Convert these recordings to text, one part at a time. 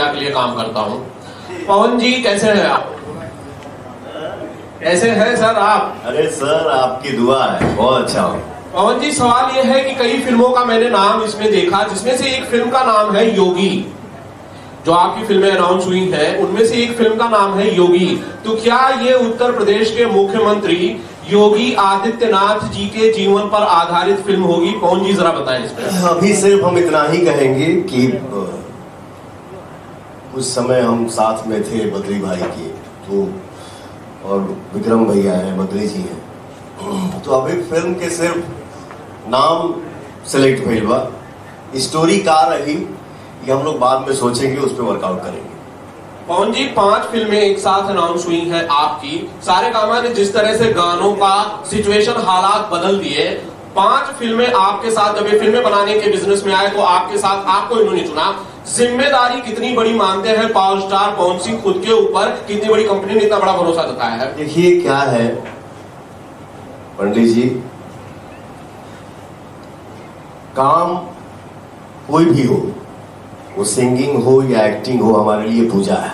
के लिए काम करता हूँ। पवन जी कैसे हैं आप? कैसे हैं सर आप? अरे सर आपकी दुआ है, बहुत अच्छा हो। पवन जी सवाल यह है कि कई फिल्मों का मैंने नाम इसमें देखा, जिसमें से एक फिल्म का नाम है योगी। जो आपकी फिल्में अनाउंस हुई हैं उनमें से एक फिल्म का नाम है योगी। तो क्या ये उत्तर प्रदेश के मुख्यमंत्री योगी आदित्यनाथ जी के जीवन पर आधारित फिल्म होगी? पवन जी जरा बताएं इस पर। अभी सिर्फ हम इतना ही कहेंगे कि उस समय हम साथ में थे बद्री भाई के, तो और विक्रम भैया हैं, बद्री जी हैं, तो अभी फिल्म के सिर्फ नाम सिलेक्ट भइल बा। स्टोरी का रही ये हम लोग बाद में सोचेंगे, उस पर वर्कआउट करेंगे। पवन जी 5 फिल्में एक साथ अनाउंस हुई हैं आपकी। सारेगामा ने जिस तरह से गानों का सिचुएशन हालात बदल दिए, 5 फिल्में आपके साथ जब ये फिल्में बनाने के बिजनेस में आए तो आपके साथ आपको इन्होंने चुना। जिम्मेदारी कितनी बड़ी मानते हैं पावर स्टार पवन सिंह खुद के ऊपर? कितनी बड़ी कंपनी ने इतना बड़ा भरोसा जताया है? देखिए क्या है पंडित जी, काम कोई भी हो, वो सिंगिंग हो या एक्टिंग हो, हमारे लिए पूजा है।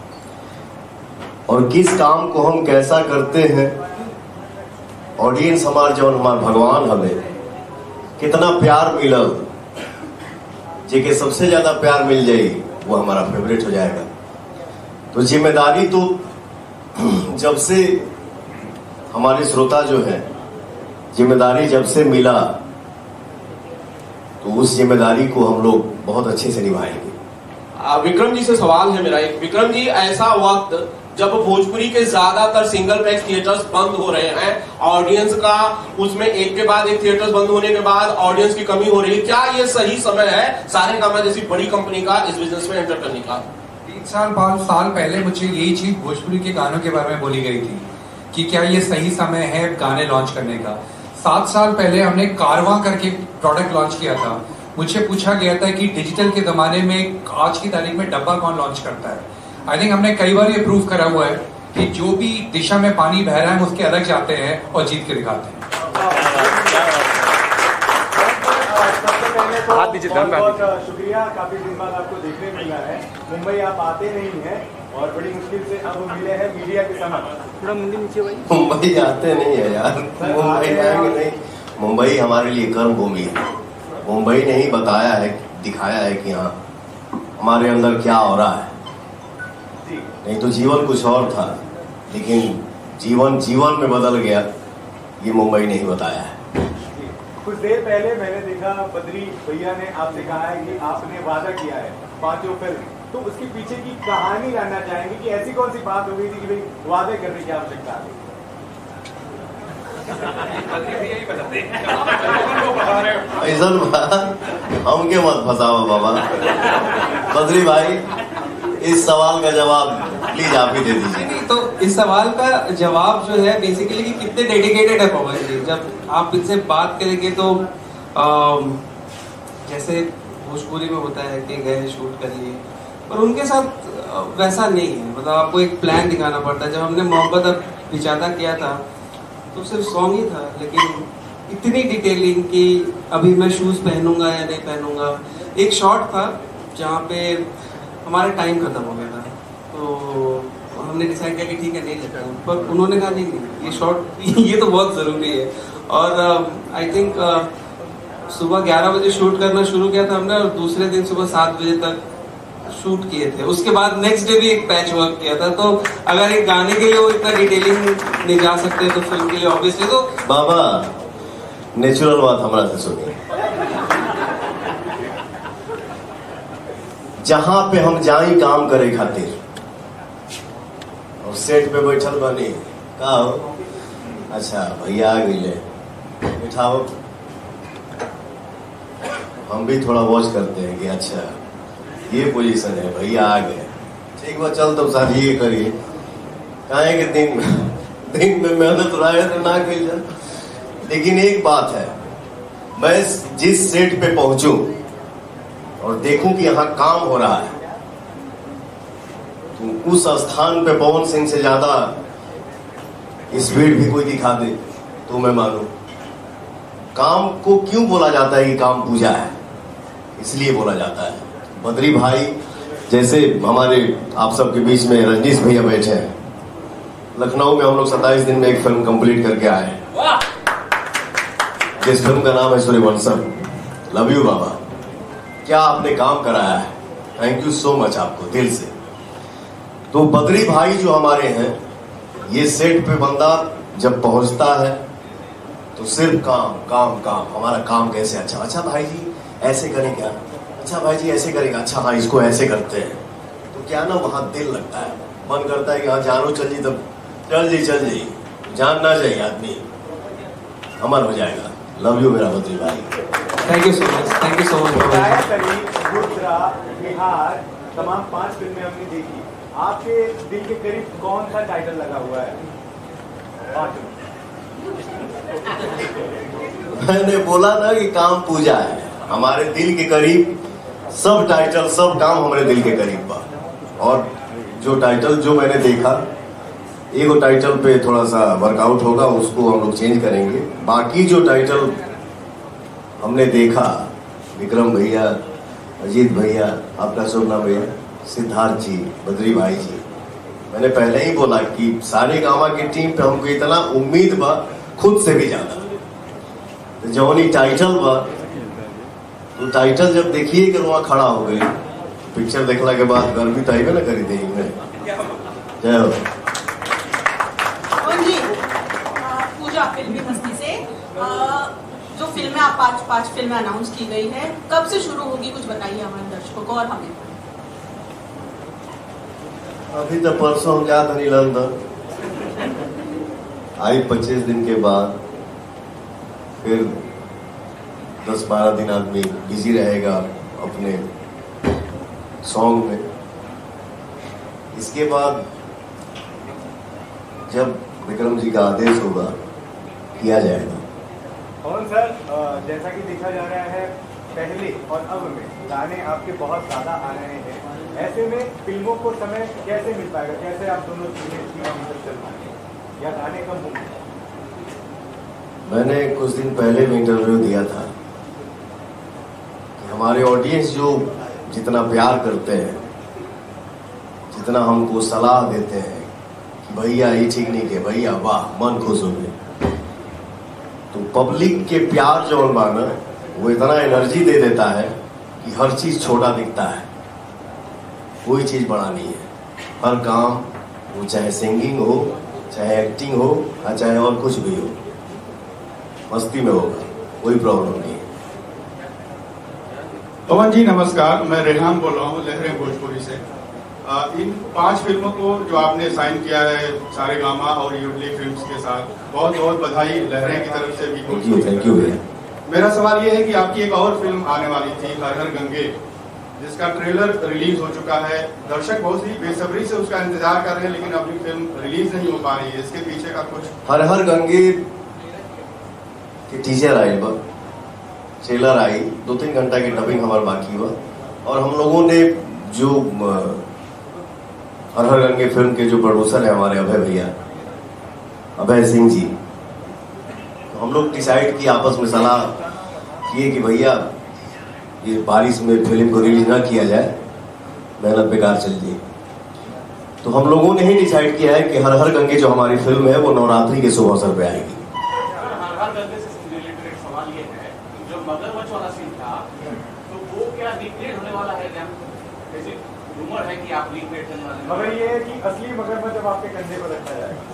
और किस काम को हम कैसा करते हैं, ऑडियंस हमारे जौन हमारे भगवान हमें कितना प्यार मिलल, जेके सबसे ज्यादा प्यार मिल जाए वो हमारा फेवरेट हो जाएगा। तो जिम्मेदारी तो जब से हमारे श्रोता जो है, जिम्मेदारी जब से मिला तो उस जिम्मेदारी को हम लोग बहुत अच्छे से निभाएंगे। विक्रम जी से सवाल है मेरा एक। विक्रम जी, ऐसा वक्त जब भोजपुरी के ज्यादातर सिंगल पैक थिएटर्स बंद हो रहे हैं, ऑडियंस का उसमें एक के बाद एक थिएटर्स बंद होने के बाद ऑडियंस की कमी हो रही है, क्या ये सही समय है सारेगामा जैसी बड़ी कंपनी का इस बिजनेस में एंटर करने का? 3 साल पहले मुझे यही चीज भोजपुरी के गानों के बारे में बोली गई थी कि क्या ये सही समय है गाने लॉन्च करने का। 7 साल पहले हमने कारवां करके प्रोडक्ट लॉन्च किया था। मुझसे पूछा गया था कि डिजिटल के जमाने में आज की तारीख में डब्बा कौन लॉन्च करता है। आई थिंक हमने कई बार ये प्रूव करा हुआ है कि जो भी दिशा में पानी बह रहा है हम उसके अलग जाते हैं और जीत के दिखाते हैं। बहुत शुक्रिया, काफी दिन बाद आपको देखने मिला है। मुंबई आप आते नहीं हैं और बड़ी मुश्किल से अब मिले हैं मीडिया के साथ। थोड़ा मुंडी नीचे भाई। मुंबई आते नहीं है यार, मुंबई आएंगे नहीं। मुंबई हमारे लिए कर्म भूमि है। मुंबई ने ही बताया है, दिखाया है कि हाँ हमारे अंदर क्या हो रहा है। नहीं तो जीवन कुछ और था, लेकिन जीवन में बदल गया, ये मुंबई ने ही बताया है। कुछ देर पहले मैंने देखा बद्री भैया ने आपसे कहा है कि आपने वादा किया है 5 फिल्म, तो उसके पीछे की कहानी जानना चाहेंगे कि ऐसी कौन सी बात हो गई थी कि भाई वादे करने की आवश्यकता है? ऐसा हमके मत फंसाओ बाबा। बद्री भाई इस सवाल का जवाब प्लीज आप ही दे दीजिए। तो इस सवाल का जवाब जो है बेसिकली कि कितने डेडिकेटेड है पवन जी। जब आप इनसे बात करेंगे तो जैसे भोजपुरी में होता है कि गए शूट करिए, पर उनके साथ वैसा नहीं है। मतलब आपको एक प्लान दिखाना पड़ता है। जब हमने मोहब्बत अब बिचाता किया था तो सिर्फ सॉन्ग ही था, लेकिन इतनी डिटेलिंग कि अभी मैं शूज पहनूंगा या नहीं पहनूंगा। एक शॉट था जहाँ पे हमारा टाइम खत्म हो गया था, तो हमने डिसाइड किया कि ठीक है नहीं लगता, पर उन्होंने कहा नहीं ये शॉट ये तो बहुत ज़रूरी है। और आई थिंक सुबह 11 बजे शूट करना शुरू किया था हमने, और दूसरे दिन सुबह 7 बजे तक शूट किए थे। उसके बाद नेक्स्ट डे भी एक पैच वर्क किया था। तो अगर एक गाने के लिए वो इतना डिटेलिंग नहीं जा सकते तो फिल्म के लिए ऑब्वियसली तो बाबा नेचुरल बात हमारा से सुनिए। जहां पे हम जाई काम करे खातिर और सेट पे बैठल बनी का हो, अच्छा भैया आ गई बैठाओ, हम भी थोड़ा वॉच करते हैं कि अच्छा ये पोजीशन है, भैया आ गए, ठीक बा चल तब साथ ये करिए। काहे कि दिन में मेहनत रहे तो ना कही जाए। लेकिन एक बात है, मैं जिस सेट पे पहुंचूं और देखूं कि यहाँ काम हो रहा है, तो उस स्थान पे पवन सिंह से ज्यादा स्पीड भी कोई दिखा दे तो मैं मानूं। काम को क्यों बोला जाता है कि काम पूजा है? इसलिए बोला जाता है। बद्री भाई जैसे हमारे आप सबके बीच में रजनीश भैया बैठे हैं, लखनऊ में हम लोग 27 दिन में एक फिल्म कंप्लीट करके आए हैं, जिस फिल्म का नाम है सूर्यवंशम। लव यू बाबा, क्या आपने काम कराया है, थैंक यू सो मच आपको दिल से। तो बद्री भाई जो हमारे हैं, ये सेट पे बंदा जब पहुंचता है तो सिर्फ काम काम काम, हमारा काम कैसे अच्छा भाई जी ऐसे करेंगे, अच्छा भाई जी ऐसे करेगा, अच्छा हाँ इसको ऐसे करते हैं। तो क्या ना वहां दिल लगता है, मन करता है कि हाँ जानो चल जी, तब चल जी जान ना जाए आदमी अमर हो जाएगा। लव यू मेरा बद्री भाई, thank you so much, thank you so much. Rudra, Bihar, तमाम 5 फिल्में हमने देखी। आपके दिल के करीब कौन सा टाइटल लगा हुआ है? मैंने बोला ना कि काम पूजा है, हमारे दिल के करीब सब टाइटल, सब काम हमारे दिल के करीब बा। और जो टाइटल जो मैंने देखा, एगो टाइटल पे थोड़ा सा वर्कआउट होगा, उसको हम लोग चेंज करेंगे। बाकी जो टाइटल हमने देखा, विक्रम भैया, अजीत भैया, आपका शुभ नाम भैया, सिद्धार्थ जी, बद्री भाई जी, मैंने पहले ही बोला कि सारे गामा की टीम पे हमको इतना उम्मीद बा, खुद से भी ज्यादा। तो जौनी टाइटल बा, तो टाइटल जब देखिए कि वहाँ खड़ा हो गई, पिक्चर देखला के बाद गर्मी तो आएगा ना करी देंगे। जय हो। पूजा फिल्मी मस्ती से जो फिल्में आप पांच फिल्में अनाउंस की गई है, कब से शुरू होगी, कुछ बताइए हमारे दर्शकों को और हमें। अभी तो परसों हम जा रही लंदन, आई 25 दिन के बाद, फिर 10-12 दिन आदमी बिजी रहेगा अपने सॉन्ग में। इसके बाद जब विक्रम जी का आदेश होगा किया जाएगा। और सर, जैसा कि देखा जा रहा है पहले और अब में गाने आपके बहुत ज्यादा आ रहे हैं, ऐसे में फिल्मों को समय कैसे मिल पाएगा, कैसे आप दोनों चीजें चल पाएंगे या गाने कम होंगे? मैंने कुछ दिन पहले में इंटरव्यू दिया था कि हमारे ऑडियंस जो जितना प्यार करते हैं, जितना हमको सलाह देते हैं कि भैया ये ठीक नहीं के, भैया वाह, मन खुश हो गए, तो पब्लिक के प्यार जो माना वो इतना एनर्जी दे देता है कि हर चीज छोटा दिखता है, कोई चीज बड़ा नहीं है। हर काम, वो चाहे सिंगिंग हो, चाहे एक्टिंग हो, या चाहे और कुछ भी हो, मस्ती में होगा, कोई प्रॉब्लम नहीं है। पवन जी नमस्कार, मैं रेहान बोल रहा हूँ लहरें भोजपुरी से। इन 5 फिल्मों को जो आपने साइन किया है सारेगामा और युगली फिल्म्स के साथ, बहुत बहुत बधाई लहरें की तरफ से भी। थैंक यू भैया। मेरा सवाल ये है कि आपकी एक और फिल्म आने वाली थी हर हर गंगे, जिसका ट्रेलर रिलीज हो चुका है, दर्शक बहुत ही बेसब्री से उसका इंतजार कर रहे हैं, लेकिन अभी फिल्म रिलीज नहीं हो पा रही है, इसके पीछे का कुछ? हर हर गंगे की टीजर आई, ट्रेलर आई, 2-3 घंटा की डबिंग हमारा बाकी हुआ, और हम लोगों ने जो हर हर गंगे फिल्म के जो प्रोड्यूसर है हमारे अभय भैया, अभय सिंह जी, तो हम लोग डिसाइड किए, आपस में सलाह किए कि भैया ये बारिश में फिल्म को रिलीज ना किया जाए, मेहनत बेकार चल जाए। तो हम लोगों ने ही डिसाइड किया है कि हर हर गंगे जो हमारी फिल्म है वो नवरात्रि के शुभ अवसर पे आएगी। हर हर गंगे से रिलेटेड एक सवाल ये है, जो मगरमच्छ वाला सीन था, तो वो क्या रिक्रिएट होने वाला है? जैसे रूमर है कि आप रिक्रिएट करने वाले हैं, मगर ये है कि असली मगरमच्छ जब आपके कंधे पर रखा जाएगा।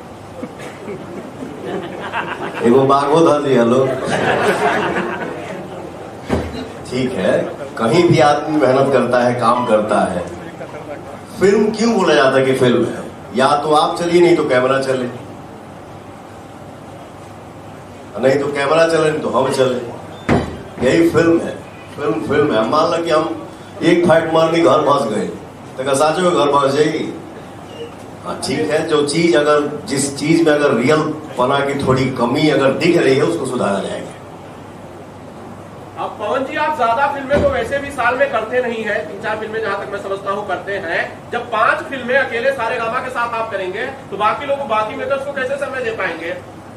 एगो बागो धर लिया लोग। ठीक है, कहीं भी आदमी मेहनत करता है, काम करता है, फिल्म क्यों बोला जाता है कि फिल्म है? या तो आप चलिए, नहीं तो कैमरा चले, नहीं तो कैमरा चले, नहीं तो हम चले, यही फिल्म है। फिल्म है। मान लो कि हम एक फाइट मारनी घर फंस गए, तो साचो घर फंस जाएगी। हाँ ठीक है, जो चीज अगर जिस चीज में अगर रियल पना की थोड़ी कमी अगर दिख रही है, उसको सुधारा जाएगा। अब पवन जी, आप ज्यादा फिल्में तो वैसे भी साल में करते नहीं है, 3-4 फिल्में जहां तक मैं समझता हूँ करते हैं। जब 5 फिल्में अकेले सारेगामा के साथ आप करेंगे, तो बाकी लोग, बाकी मेकर्स को कैसे समय दे पाएंगे?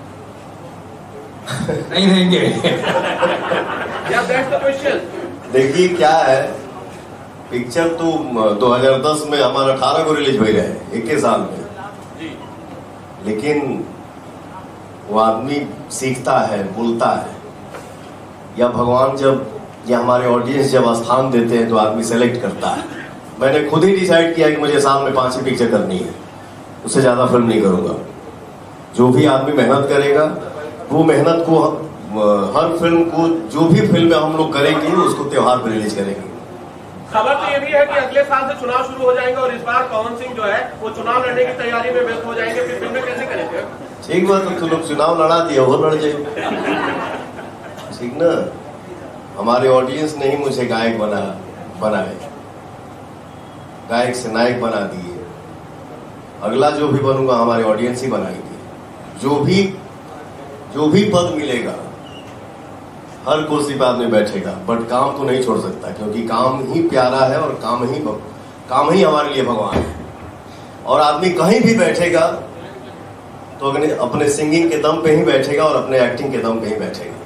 नहीं देंगे। या दैट्स द क्वेश्चन। देखिए क्या है, पिक्चर तो 2010 में हमारा 18 को रिलीज हुई रहे 21 साल में, लेकिन वो आदमी सीखता है, बोलता है, या भगवान जब या हमारे ऑडियंस जब स्थान देते हैं तो आदमी सेलेक्ट करता है। मैंने खुद ही डिसाइड किया कि मुझे साल में 5 ही पिक्चर करनी है, उससे ज्यादा फिल्म नहीं करूंगा। जो भी आदमी मेहनत करेगा वो मेहनत को हर फिल्म को, जो भी फिल्म हम लोग करेंगे उसको त्योहार पर रिलीज करेंगे। खबर तो ये भी है कि अगले साल से चुनाव शुरू हो जाएंगे और इस बार पवन सिंह जो है वो चुनाव लड़ने की तैयारी में व्यस्त हो जाएंगे, फिर फिल्में कैसे करेंगे? ठीक बात, तो लोग चुनाव लड़ा दिया, वो लड़ जाए, ठीक ना। हमारे ऑडियंस ने ही मुझे गायक बनाए, गायक से नायक बना दिए। अगला जो भी बनूंगा हमारे ऑडियंस ही बनाएंगे। जो भी पद मिलेगा, हर कुर्सी पर आदमी बैठेगा, बट काम तो नहीं छोड़ सकता, क्योंकि काम ही प्यारा है और काम ही हमारे लिए भगवान है। और आदमी कहीं भी बैठेगा तो अपने सिंगिंग के दम पे ही बैठेगा और अपने एक्टिंग के दम पे ही बैठेगा।